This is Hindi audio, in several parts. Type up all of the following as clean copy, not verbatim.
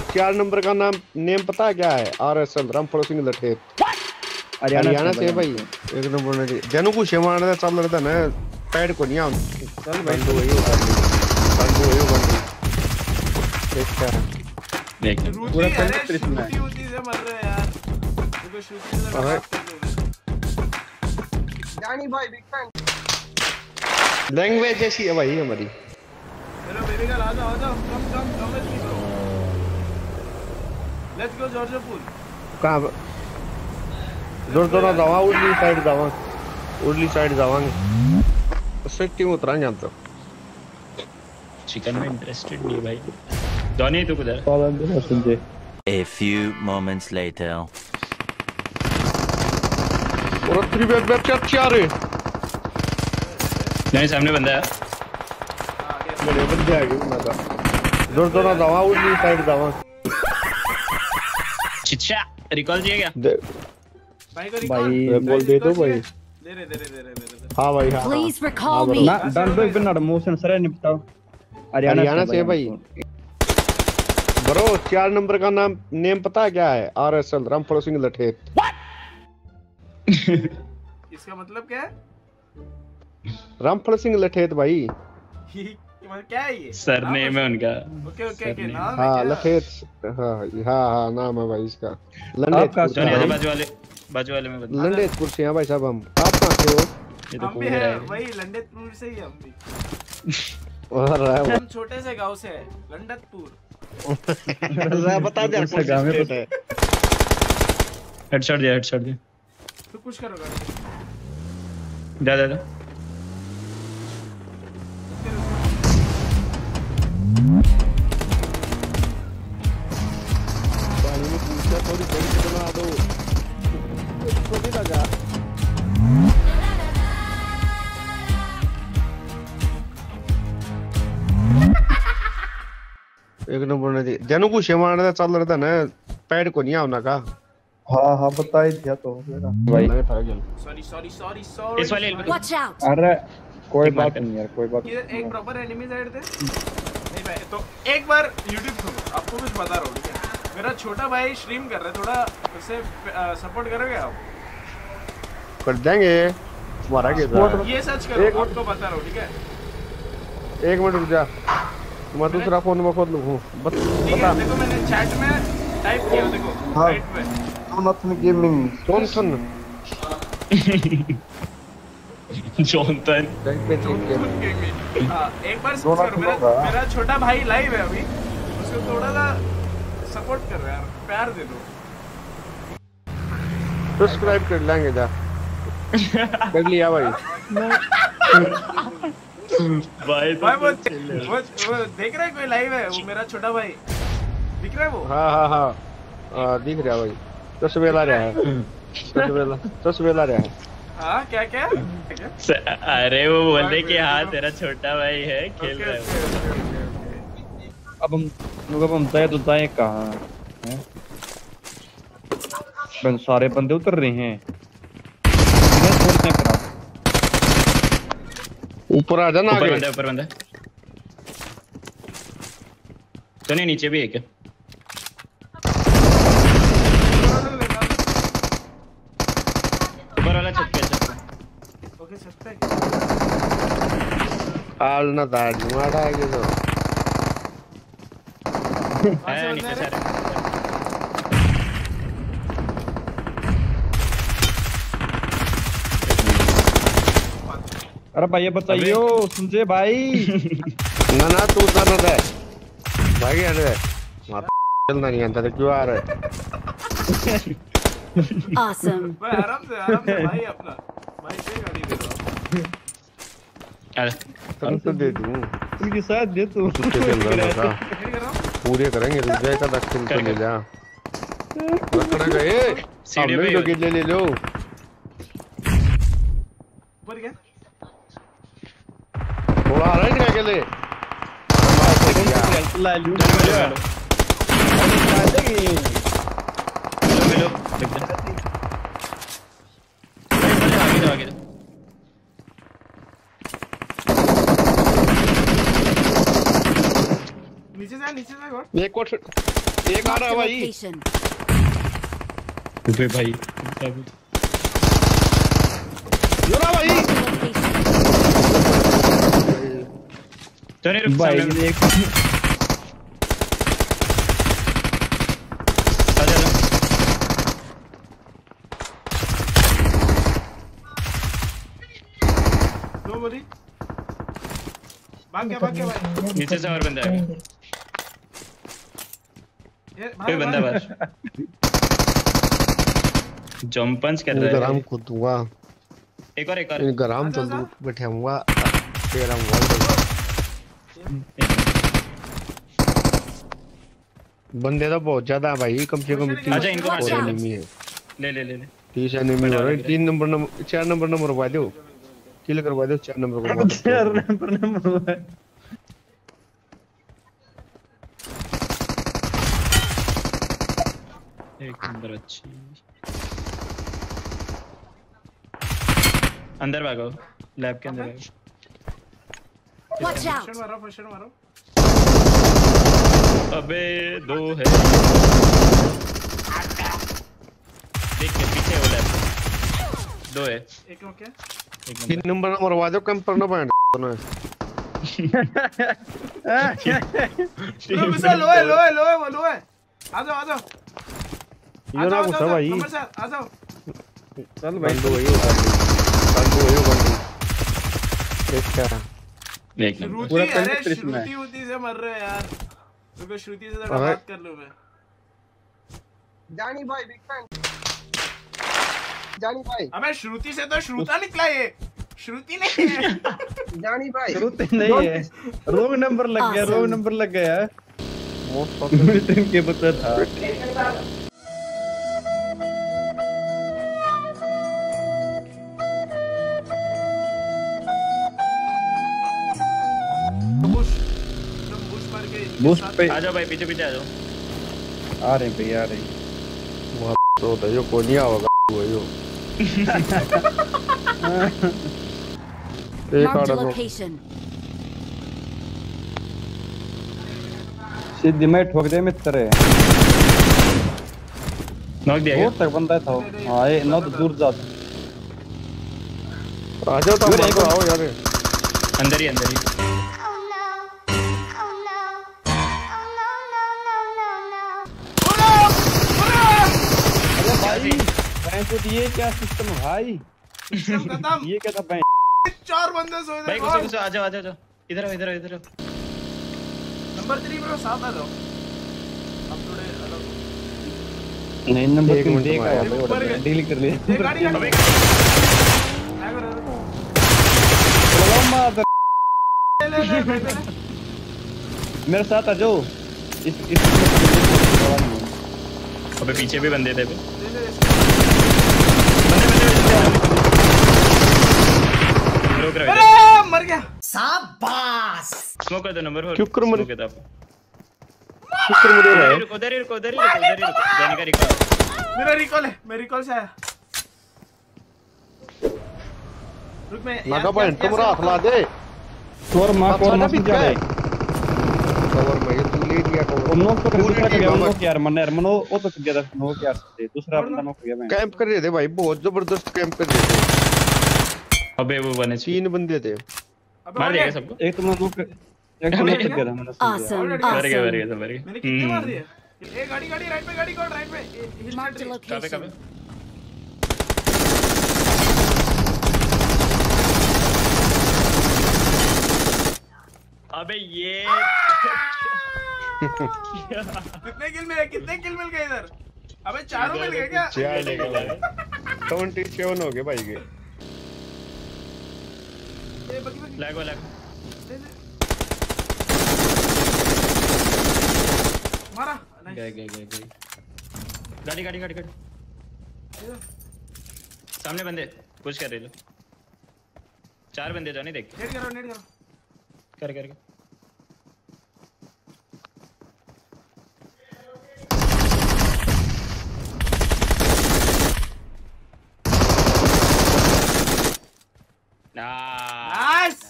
4 नंबर का नाम नेम पता है क्या है? RSL रामफल सिंह लठेत हरियाणा से भाई। एक नंबर ने जनू को शेमाना चल रहा था ना पैड को नहीं आ चल भाई तो वही होता है बंदू वही बंदू देख पूरा कंट्री में शूटी से मर रहे यार देखो शूटी से जानी भाई बिग फैन लैंग्वेज ऐसी है भाई हमारी। चलो बेबी का आ जाओ कम लेट्स गो जॉर्जपुर कहां जोर जावा उर्ली साइड जावांगे सेफ्टी में उतरांगे हम तो। चिकन में इंटरेस्टेड नहीं भाई धोनी तू किधर? A few moments later. और 3 बैक क्या रे? नहीं सामने बंदा है। बड़े बंदे आ गए ना जोर जावा उर्ली साइड जावा। चिच्चा रिकॉल दिया क्या? भाई को भाई बोल दे दो भाई। दे रहे हां भाई हां प्लीज रिकॉल मी ना डन दो बिना मोशन सरे निपटाओ। हरियाणा से भाई ब्रो। 4 नंबर का नाम नेम पता है क्या है? RSL रामफल सिंह लठेत इसका मतलब क्या है? रामफल सिंह लठेत भाई क्या है ये? सरनेम है उनका। ओके नाम है हां क्या? लठेत हां नाम है भाई इसका। बाजू वाले में बता। लंडेतपुर से हैं भाई साहब हम। आप कहां से हो? ये तो हम भी है वही लंडेतपुर से ही हम भी। हम छोटे से गांव से है लंडेतपुर। बता दे कौन सा गांव है? हेडशॉट दिया तो कुछ करो जा पानी में पूछा थोड़ी बड़ी बना दो छोटी लगा। एक नंबर ने जनू को शेमाना चल रहा था ना पैड को नहीं आना का। हां बता ही दिया तो मेरा भाई। सॉरी इस वाले वॉच आउट। अरे कोई बात नहीं यार कोई बात। इधर एक प्रॉपर एनिमी साइड थे नहीं भाई। तो एक बार YouTube खोलो आपको कुछ बता रहा हूं ठीक है। मेरा छोटा भाई स्ट्रीम कर रहा है थोड़ा उसे सपोर्ट करोगे आप? कर देंगे तुम्हारा के ये सर्च करो आपको बता रहा हूं ठीक है। 1 मिनट रुक जा मैं दूसरा फोन में खोल लूं बता। देखो मैंने चैट में टाइप किया देखो राइट पे जोनाथन गेमिंग जॉनसन हां एक बार मेरा छोटा भाई लाइव है अभी उसको थोड़ा सा सपोर्ट कर रहा है यार प्यार दे दो। सब्सक्राइब कर लेंगे जा कर लिया भाई। भाई वो देख रहा है कोई लाइव है वो मेरा छोटा भाई दिख रहा है वो? हाँ दिख रहा है भाई। तस्वीर आ रहा है तस्वीर आ रहा है। हाँ क्या अरे वो बोले कि हाँ तेरा छोटा भाई है खेल रहा है। अब हम जाए तो जाए कहाँ हैं? सारे बंदे उतर रहे हैं ऊपर आ जाना। ऊपर बंदा तो नहीं नीचे भी है क्या? ऊपर वाला छत पे ओके छत पे आल ना दाढ़ मारा है तो नीचे सारे। अरे भाई ये बताइए सुनजे भाई ना तू उतर रहा है भाई। अरे चलना नहीं आता तो क्यों आ रहा है? Awesome. भाई आराम से भाई अपना भाई से गाड़ी दे दो। अरे तो दे दूं उनके साथ दे तू पूरे करेंगे रुक जाए का दक्षिण तो ले जा रखना गए सीढ़ी पे ले लो ऊपर क्या थोड़ा आ रहा है क्या अकेले? ला लूं आगे नीचे जा गॉड एक और एक आ रहा है भाई। रुपए भाई योरा भाई तो नहीं रुक भाई सामने एक दो बोली भाग गया भाई। नीचे से और बंदा है कोई बंदा बाहर जंप पंच कर रहा है गरम को दूंगा एक और गरम तो बैठाऊंगा तेरा मोबाइल बंदे तो बहुत ज्यादा है भाई, कम से कम 30 अच्छा, इनको मार दो। एनिमी है। ले 30 एनिमी हो रहे। 3 नंबर 4 नंबर करवा दो, किल करवा दो 4 नंबर करवा दो। 4 नंबर हुआ है। एक नंबर अच्छी अंदर भागो लैब के अंदर भागो Watch out! फशन मारो अबे 2 है देख के पीछे वो लैब 2 है एक ओके 3 नंबर मरवा दो, कैंपर ना बैठ ना। लो है आ जाओ ये ना गुस्सा भाई। नंबर 7 आ जाओ। चल भाई बंदो वही एक क्या एक नंबर श्रुति, पूरा अरे penetration में। श्रुति से मर रहे हो यार। रुको श्रुति से थोड़ा अरे। बात कर लूं मैं। जानी भाई बिग फैन। जानी भाई अबे श्रुति से तो श्रुता निकला ये, श्रुति नहीं है। जानी भाई जरूरत नहीं है। रोंग नंबर लग गया, Awesome. रोंग नंबर लग गया। मोस्ट मिलिट्री के बता था। बुश तुम बुश मार के इनके बुश साथ- पे आ जाओ भाई पीछे आ जाओ आ रहे हैं भैया, आ रहे हैं। तो यो को नहीं होगा वो यो एक Marked a आड़ा को location. सीधी में ठोक दे मित्र। नॉक दिया दूर तक बंदा था। हां ये ना तो दूर जा। आ जाओ तो फिर एक आओ यार। अंदर ही भाई भाई तो ये क्या सिस्टम है भाई? सिस्टम खत्म। ये क्या था भाई? 4 बंदे सोए थे। भाई घुसो आ जाओ इधर आओ नंबर 3 ब्रो साथ आ जाओ। हम थोड़े अलग हो। नहीं नंबर एक 3 मिनट देख आया ऊपर भाई, गए। डील कर लिया। ये गाड़ी अबे चलो मार ले मेरे साथ आ जाओ। इस अबे पीछे भी बंदे थे बे रोक रहा है अरे मर गया। स्मोक कर दो नंबर 4 क्यों कर मरे? स्मोक कर दो आप शुक्र मुझे है। उधर ही रुको जाने का रिकॉल मेरा रिकॉल है, मैं रिकॉल से आया। रुक मैं नागा पॉइंट तुम राख ला दे और मां को अच्छा ना भी समझा क्या दे। है? कवर में ये तू ले दिया कवर। उन लोग तो पूरी दूसरा टीम गया, उन है। लोग यार मनो वो तो गया था, नो क्या से दूसरा बंदा नो गया मैं। कैंप कर रहे थे भाई, बहुत जबरदस्त कैंप कर रहे थे। अबे वो बने 3 बंदे थे। अबे मार दिया सबको एक तो मैं नो एक तो नो गया था मैंने समझा। Awesome. मर Awesome. गया मैंने कितने मार दिए? ए गाड़ी राइट पे गाड़ी कौन राइट पे? Marked a कहां पे location. अबे ये कितने किल मिल गए इधर? अबे चारों मिल गए क्या? 4 ले गए भाई। 77 हो गए भाई के। ए बगी लैग ले, ले। मारा गए गाड़ी सामने बंदे पुश कर रहे लो 4 बंदे जाने देख नेट करो कर नाइस।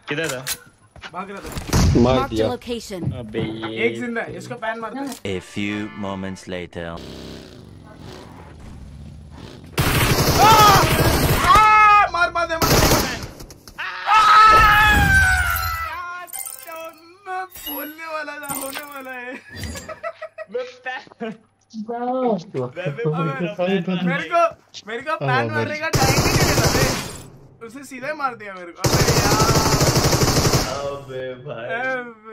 किधर था? भाग रहा था। मार Marked a दिया। location. अबे ये एक जिंदा है, इसको पैन मारते हैं। A few moments later. मार मार दे मैं बोलने वाला था, होने वाला है। मेरे को पैन मारने का टाइम ही नहीं मिला बे। उसे सीधे मार दिया मेरे को। अबे भाई